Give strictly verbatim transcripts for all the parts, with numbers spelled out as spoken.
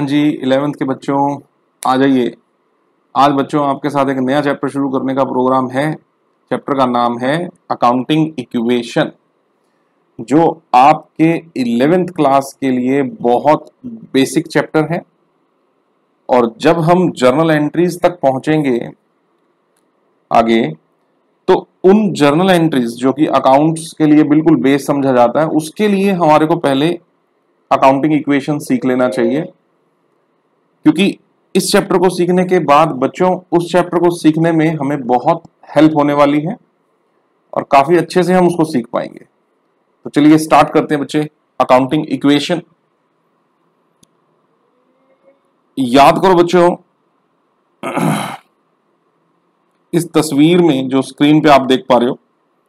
हाँ जी, इलेवेंथ के बच्चों आ जाइए। आज बच्चों आपके साथ एक नया चैप्टर शुरू करने का प्रोग्राम है। चैप्टर का नाम है अकाउंटिंग इक्वेशन, जो आपके इलेवेंथ क्लास के लिए बहुत बेसिक चैप्टर है। और जब हम जर्नल एंट्रीज तक पहुंचेंगे आगे, तो उन जर्नल एंट्रीज जो कि अकाउंट्स के लिए बिल्कुल बेस समझा जाता है, उसके लिए हमारे को पहले अकाउंटिंग इक्वेशन सीख लेना चाहिए। क्योंकि इस चैप्टर को सीखने के बाद बच्चों उस चैप्टर को सीखने में हमें बहुत हेल्प होने वाली है और काफी अच्छे से हम उसको सीख पाएंगे। तो चलिए स्टार्ट करते हैं बच्चे। अकाउंटिंग इक्वेशन याद करो बच्चों, इस तस्वीर में जो स्क्रीन पे आप देख पा रहे हो,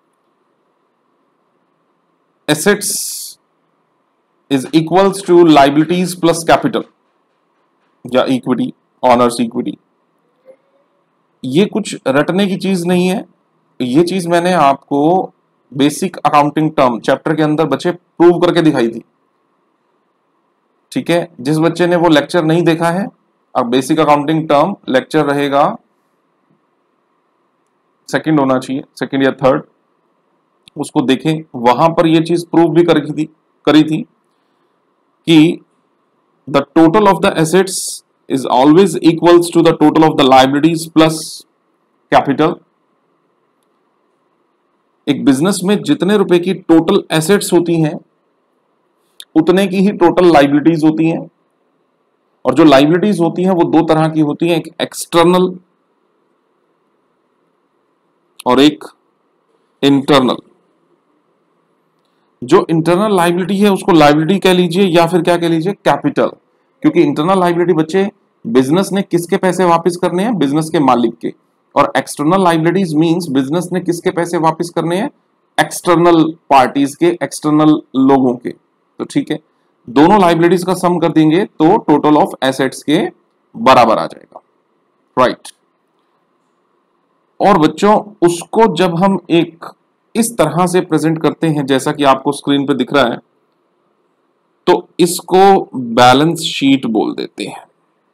assets is equals to liabilities plus capital या इक्विटी, ऑनर्स इक्विटी। ये कुछ रटने की चीज नहीं है, ये चीज मैंने आपको बेसिक अकाउंटिंग टर्म चैप्टर के अंदर बच्चे प्रूव करके दिखाई थी। ठीक है, जिस बच्चे ने वो लेक्चर नहीं देखा है, अब बेसिक अकाउंटिंग टर्म लेक्चर रहेगा सेकंड होना चाहिए, सेकंड या थर्ड, उसको देखें। वहां पर ये चीज प्रूव भी करी थी करी थी कि the total of the assets is always equals to the total of the liabilities plus capital। एक बिजनेस में जितने रुपए की टोटल एसेट्स होती हैं उतने की ही टोटल लाइबिलिटीज होती हैं। और जो लाइबिलिटीज होती हैं वो दो तरह की होती हैं, एक एक्सटर्नल और एक इंटरनल। जो इंटरनल लाइबिलिटी है उसको लाइबिलिटी कह लीजिए या फिर क्या कह लीजिए, कैपिटल। क्योंकि इंटरनल लाइबिलिटी बच्चे बिजनेस ने किसके पैसे वापस करने हैं, बिजनेस के मालिक के। और एक्सटर्नल लाइबिलिटीज मींस बिजनेस ने किसके पैसे वापस करने हैं, एक्सटर्नल पार्टीज के, एक्सटर्नल लोगों के। तो ठीक है, दोनों लाइबिलिटीज का सम कर देंगे तो टोटल ऑफ एसेट्स के बराबर आ जाएगा, राइट। और बच्चों उसको जब हम एक इस तरह से प्रेजेंट करते हैं जैसा कि आपको स्क्रीन पे दिख रहा है, तो इसको बैलेंस शीट बोल देते हैं।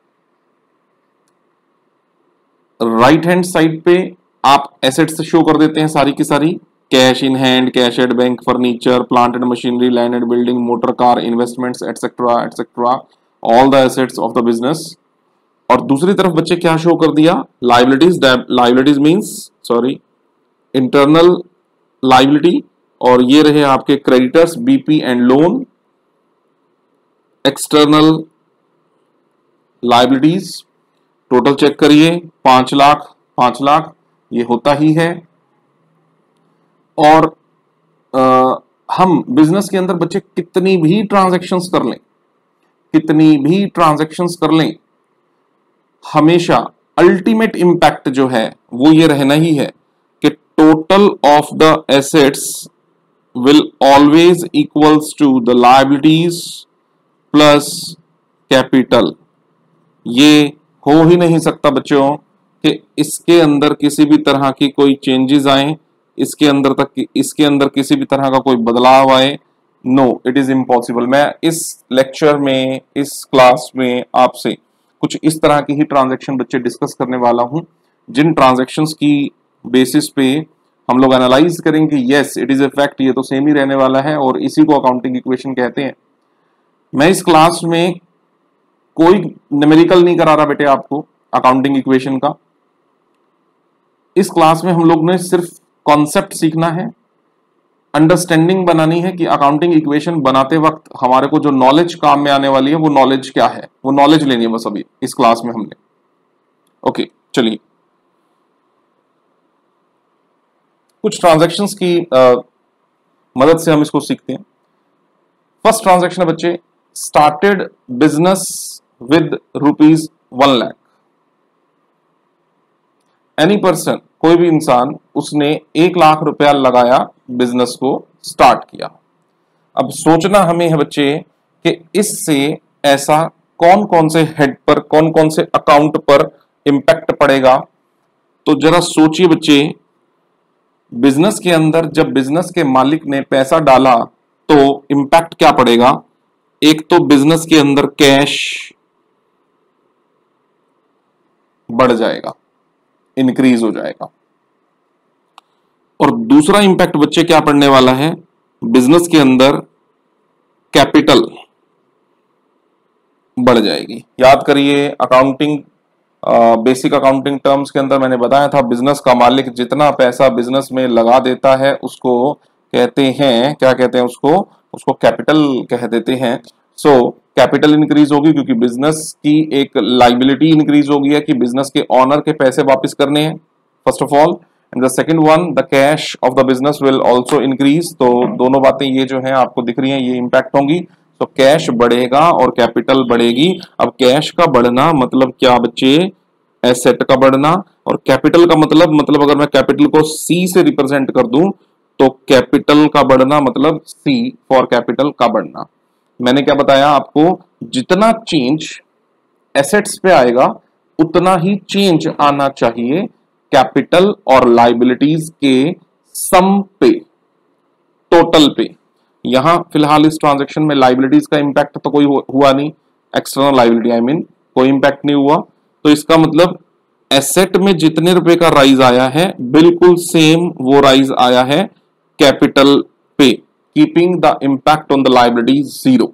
राइट हैंड साइड पे आप एसेट्स शो कर देते हैं सारी की सारी, cash in hand, cash at bank, furniture, plant and machinery, land and building, motor car, investments etcetera etcetera, all the assets of the business. और दूसरी तरफ बच्चे क्या शो कर दिया, liabilities. Liabilities means sorry internal liability, और ये रहे आपके creditors, BP and loan. External liabilities total check करिए, पांच लाख पांच लाख ये होता ही है। और आ, हम बिजनेस के अंदर बच्चे कितनी भी ट्रांजैक्शंस कर लें, कितनी भी ट्रांजैक्शंस कर लें, हमेशा अल्टीमेट इंपैक्ट जो है वो ये रहना ही है कि total of the assets will always equals to the liabilities plus capital. ये हो ही नहीं सकता बच्चों कि इसके अंदर किसी भी तरह की कोई चेंजेस आए, इसके अंदर तक इसके अंदर किसी भी तरह का कोई बदलाव आए। No, it is impossible. मैं इस लेक्चर में, इस क्लास में आपसे कुछ इस तरह की ही ट्रांजैक्शन बच्चे डिस्कस करने वाला हूं, जिन ट्रांजैक्शंस की बेसिस पे हम लोग एनालाइज करेंगे yes it is a fact, ये तो सेम ही रहने वाला है, और इसी को अकाउंटिंग इक्वेशन कहते हैं। मैं इस क्लास में कोई न्यूमेरिकल नहीं करा रहा बेटे आपको अकाउंटिंग इक्वेशन का। इस क्लास में हम लोग ने सिर्फ कॉन्सेप्ट सीखना है, अंडरस्टैंडिंग बनानी है कि अकाउंटिंग इक्वेशन बनाते वक्त हमारे को जो नॉलेज काम में आने वाली है वो नॉलेज क्या है, वो नॉलेज लेनी है बस अभी इस क्लास में हमने। ओके चलिए, कुछ ट्रांजैक्शंस की आ, मदद से हम इसको सीखते हैं। फर्स्ट ट्रांजैक्शन है बच्चे, started business with rupees one lakh. Any person, कोई भी इंसान, उसने एक लाख रुपया लगाया, बिजनेस को स्टार्ट किया। अब सोचना हमें है बच्चे कि इससे ऐसा कौन कौन से हेड पर, कौन कौन से अकाउंट पर इंपैक्ट पड़ेगा। तो जरा सोचिए बच्चे, बिजनेस के अंदर जब बिजनेस के मालिक ने पैसा डाला तो इंपैक्ट क्या पड़ेगा। एक तो बिजनेस के अंदर कैश बढ़ जाएगा, इंक्रीज हो जाएगा। और दूसरा इंपैक्ट बच्चे क्या पड़ने वाला है, बिजनेस के अंदर कैपिटल बढ़ जाएगी। याद करिए अकाउंटिंग, बेसिक अकाउंटिंग टर्म्स के अंदर मैंने बताया था, बिजनेस का मालिक जितना पैसा बिजनेस में लगा देता है उसको कहते हैं, क्या कहते हैं उसको, उसको कैपिटल कह देते हैं। सो कैपिटल इंक्रीज होगी क्योंकि बिजनेस की एक लाइबिलिटी इंक्रीज हो गई है कि बिजनेस के ऑनर के पैसे वापस करने हैं, first of all. And the second one, the cash of the business will also increase. तो दोनों बातें ये जो है आपको दिख रही हैं, ये इंपैक्ट होंगी। तो कैश बढ़ेगा और कैपिटल बढ़ेगी। अब कैश का बढ़ना मतलब क्या बच्चे, एसेट का बढ़ना, और कैपिटल का मतलब मतलब अगर मैं कैपिटल को सी से रिप्रेजेंट कर दूं तो कैपिटल का बढ़ना मतलब सी फॉर कैपिटल का बढ़ना। मैंने क्या बताया आपको, जितना चेंज एसेट्स पे आएगा उतना ही चेंज आना चाहिए कैपिटल और लाइबिलिटीज के सम पे, टोटल पे। यहां फिलहाल इस ट्रांजैक्शन में लाइबिलिटीज का इंपैक्ट तो कोई हुआ नहीं, एक्सटर्नल लाइबिलिटी आई मीन कोई इंपैक्ट नहीं हुआ। तो इसका मतलब एसेट में जितने रुपए का राइज आया है बिल्कुल सेम वो राइज आया है कैपिटल पे, keeping the impact on the liability zero.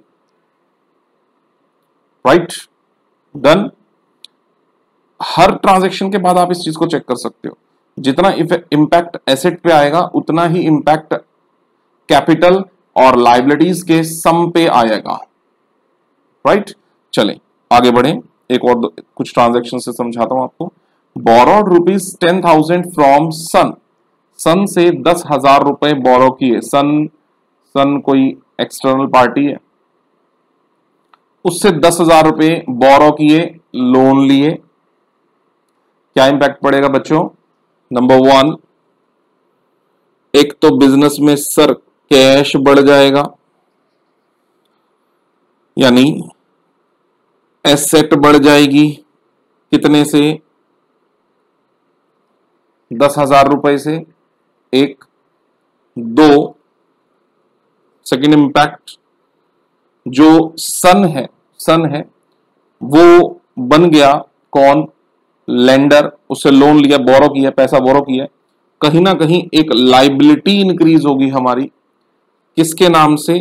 Right, done. हर ट्रांजैक्शन के बाद आप इस चीज को चेक कर सकते हो, जितना इंपैक्ट एसेट पे आएगा उतना ही इंपैक्ट कैपिटल और लाइबिलिटीज के सम पे आएगा। राइट, चलें आगे बढ़े, एक और कुछ ट्रांजैक्शन से समझाता हूं आपको। Borrowed rupees ten thousand from Sun, Sun से दस हजार रुपए बोरो किए। सन सन कोई एक्सटर्नल पार्टी है, उससे दस हजार रुपए बोरो किए, लोन लिए। क्या इंपैक्ट पड़ेगा बच्चों, नंबर वन, एक तो बिजनेस में सर कैश बढ़ जाएगा, यानी एसेट बढ़ जाएगी, कितने से, दस हजार रुपए से। एक, दो, सेकेंड इंपैक्ट, जो सन है सन है वो बन गया कौन, लेंडर, उससे लोन लिया, बोरो किया, पैसा बोरो किया। कहीं ना कहीं एक लाइबिलिटी इंक्रीज होगी हमारी, किसके नाम से,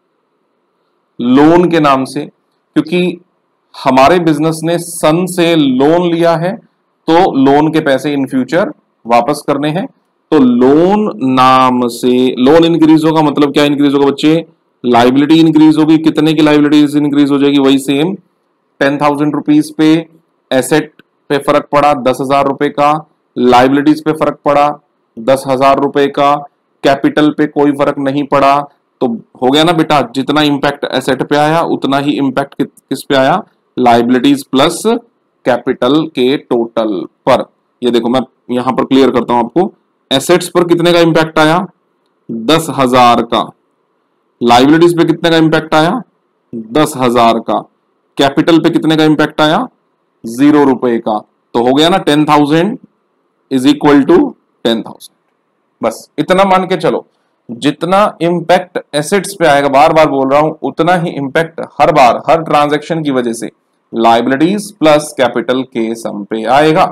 लोन के नाम से, क्योंकि हमारे बिजनेस ने सन से लोन लिया है तो लोन के पैसे इन फ्यूचर वापस करने हैं। तो लोन नाम से लोन इंक्रीज होगा, मतलब क्या इंक्रीज होगा बच्चे, लाइबिलिटी इंक्रीज होगी। कितने की लाइबिलिटीज इंक्रीज हो जाएगी, वही सेम टेन थाउजेंड रुपीज पे एसेट पे फर्क पड़ा दस हजार रुपए का, लाइबिलिटीज पे फर्क पड़ा दस हजार रुपए का, कैपिटल पे कोई फर्क नहीं पड़ा। तो हो गया ना बेटा, जितना इंपैक्ट एसेट पे आया उतना ही इंपैक्ट कि, किस पे आया, लाइबिलिटीज प्लस कैपिटल के टोटल पर। ये देखो मैं यहां पर क्लियर करता हूं आपको, एसेट्स पर कितने का इंपैक्ट आया, दस हजार का, लाइबिलिटीज पे कितने का इंपैक्ट आया, दस हजार का, कैपिटल पे कितने का इंपैक्ट आया, जीरो रुपए का। तो हो गया ना, ten thousand is equal to ten thousand. बस इतना मान के चलो, जितना इंपैक्ट एसेट्स पे आएगा, बार बार बोल रहा हूं, उतना ही इंपैक्ट हर बार हर ट्रांजैक्शन की वजह से लाइबिलिटीज प्लस कैपिटल के सम पे आएगा।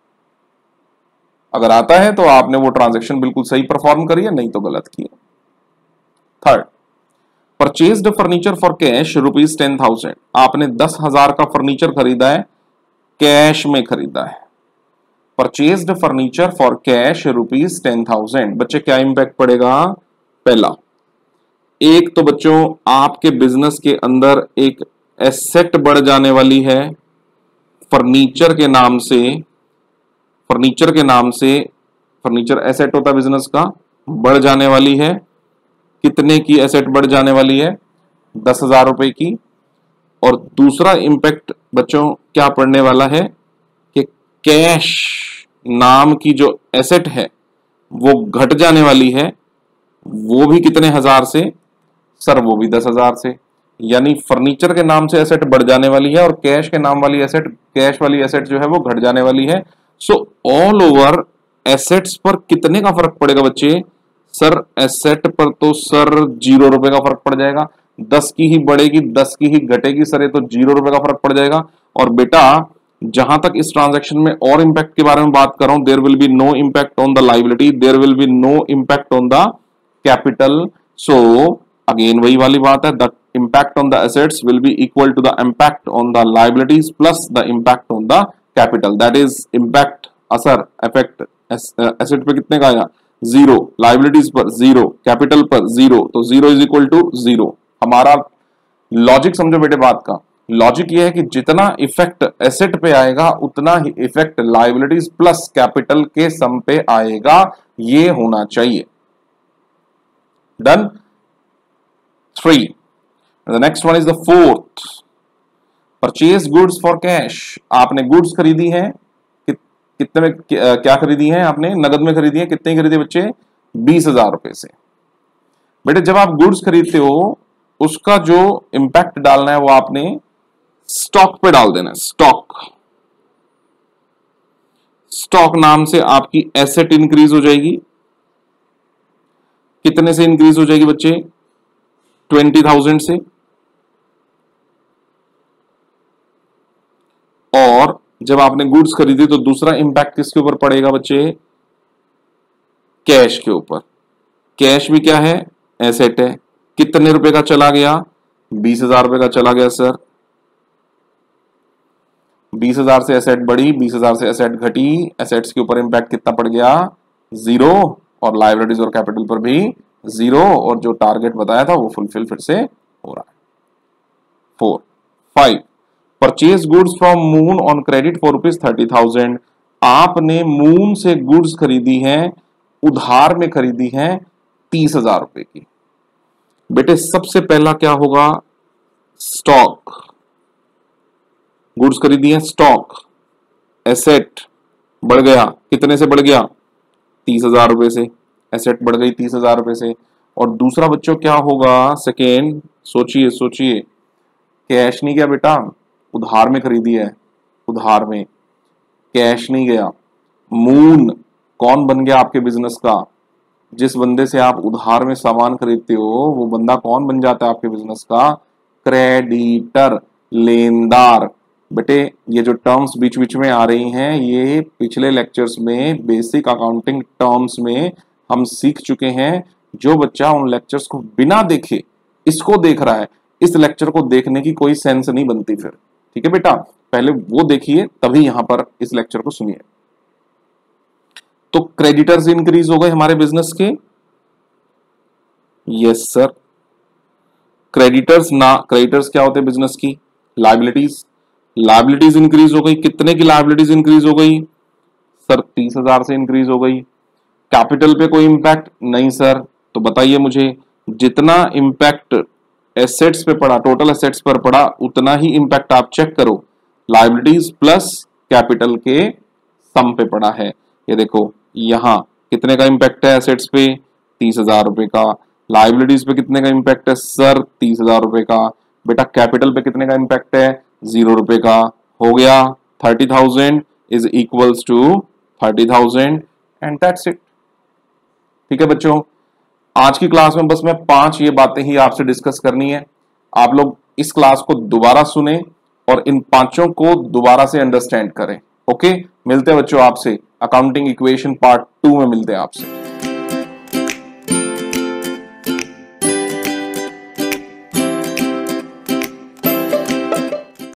अगर आता है तो आपने वो ट्रांजैक्शन बिल्कुल सही परफॉर्म करी है, नहीं तो गलत किया। Third, purchased furniture for cash rupees ten thousand. आपने दस हजार का फर्नीचर खरीदा है, कैश में खरीदा है। Purchased furniture for cash rupees ten thousand. बच्चे क्या इंपैक्ट पड़ेगा, पहला, एक तो बच्चों आपके बिजनेस के अंदर एक एसेट बढ़ जाने वाली है, फर्नीचर के नाम से, फर्नीचर के नाम से, फर्नीचर एसेट होता है बिजनेस का, बढ़ जाने वाली है। कितने की एसेट बढ़ जाने वाली है, दस हजार रुपए की। और दूसरा इंपैक्ट बच्चों क्या पड़ने वाला है कि कैश नाम की जो एसेट है वो घट जाने वाली है, वो भी कितने हजार से, सर वो भी दस हजार से। यानी फर्नीचर के नाम से एसेट बढ़ जाने वाली है और कैश के नाम वाली एसेट, कैश वाली एसेट जो है वो घट जाने वाली है। सो ऑल ओवर एसेट्स पर कितने का फर्क पड़ेगा बच्चे, सर एसेट पर तो सर जीरो रुपए का फर्क पड़ जाएगा। दस की ही बढ़ेगी, दस की ही घटेगी सर, ये तो जीरो रुपए का फर्क पड़ जाएगा। और बेटा जहां तक इस ट्रांजैक्शन में और इंपैक्ट के बारे में बात कर रहा हूं, there will be no impact on the liability, there will be no impact on the capital. So again वही वाली बात है, the impact on the assets will be equal to the impact on the liabilities plus the impact on the capital. That is impact असर effect asset पे कितने का आएगा, zero, liabilities पर जीरो, capital पर जीरो, तो zero is equal to zero. हमारा logic समझो बेटे बात का. लॉजिक ये है कि जितना इफेक्ट एसेट पे आएगा उतना ही इफेक्ट लाइबिलिटीज प्लस कैपिटल के सम पे आएगा, ये होना चाहिए. Done. Three. The next one is the fourth. Purchase goods for cash. आपने गुड्स खरीदी हैं, कि, कितने में क्या खरीदी हैं आपने, नगद में खरीदी हैं. कितने खरीदे बच्चे, बीस हजार रुपए से. बेटे जब आप गुड्स खरीदते हो उसका जो इंपैक्ट डालना है वो आपने स्टॉक पे डाल देना है. स्टॉक स्टॉक नाम से आपकी एसेट इंक्रीज हो जाएगी. कितने से इंक्रीज हो जाएगी बच्चे, ट्वेंटी थाउजेंड से. और जब आपने गुड्स खरीदी तो दूसरा इंपैक्ट किसके ऊपर पड़ेगा बच्चे, कैश के ऊपर. कैश भी क्या है, एसेट है. कितने रुपए का चला गया, बीस हजार रुपए का चला गया सर. बीस हजार से एसेट बढ़ी, बीस हजार से एसेट घटी. एसेट्स के ऊपर इंपैक्ट कितना पड़ गया, जीरो. और लाइबिलिटीज और कैपिटल पर भी जीरो. और जो टारगेट बताया था वो फुलफिल फिर से हो रहा है. Four. Five. Purchase goods from Moon on credit for rupees thirty thousand. आपने मून से गुड्स खरीदी हैं, उधार में खरीदी हैं तीस हजार रुपए की. बेटे सबसे पहला क्या होगा, स्टॉक. गुड्स खरीदी है, स्टॉक, एसेट बढ़ गया. कितने से बढ़ गया, तीस हजार रुपए से. एसेट बढ़ गई तीस हजार रुपए से. और दूसरा बच्चों क्या होगा, सेकेंड. सोचिए सोचिए, कैश नहीं गया बेटा, उधार में खरीदी है, उधार में. कैश नहीं गया. मून कौन बन गया आपके बिजनेस का, जिस बंदे से आप उधार में सामान खरीदते हो वो बंदा कौन बन जाता है आपके बिजनेस का, क्रेडिटर, लेनदार. बेटे ये जो टर्म्स बीच बीच में आ रही हैं ये पिछले लेक्चर्स में बेसिक अकाउंटिंग टर्म्स में हम सीख चुके हैं. जो बच्चा उन लेक्चर्स को बिना देखे इसको देख रहा है, इस लेक्चर को देखने की कोई सेंस नहीं बनती फिर. ठीक है बेटा, पहले वो देखिए तभी यहां पर इस लेक्चर को सुनिए. तो क्रेडिटर्स इंक्रीज हो गए हमारे बिजनेस के. यस सर, क्रेडिटर्स ना, क्रेडिटर्स क्या होते हैं बिजनेस की, लाइबिलिटीज. लाइबिलिटीज इंक्रीज हो गई. कितने की लाइबिलिटीज इंक्रीज हो गई सर, तीस हजार से इंक्रीज हो गई. कैपिटल पे कोई इंपैक्ट नहीं सर. तो बताइए मुझे, जितना इंपैक्ट एसेट्स पे पड़ा, टोटल एसेट्स पर पड़ा, उतना ही इंपैक्ट आप चेक करो लाइबिलिटीज प्लस कैपिटल के सम पे पड़ा है. ये देखो यहां कितने का इंपैक्ट है एसेट्स पे, तीस हजार रुपए का. लाइबिलिटीज पे कितने का इंपैक्ट है सर, तीस हजार रुपए का. बेटा कैपिटल पे कितने का इंपैक्ट है, जीरो रुपए का. हो गया thirty thousand is equals to thirty thousand and that's it. ठीक है बच्चों, आज की क्लास में बस मैं पांच ये बातें ही आपसे डिस्कस करनी है. आप लोग इस क्लास को दोबारा सुने और इन पांचों को दोबारा से अंडरस्टैंड करें. ओके, मिलते हैं बच्चों आपसे अकाउंटिंग इक्वेशन पार्ट टू में मिलते हैं आपसे.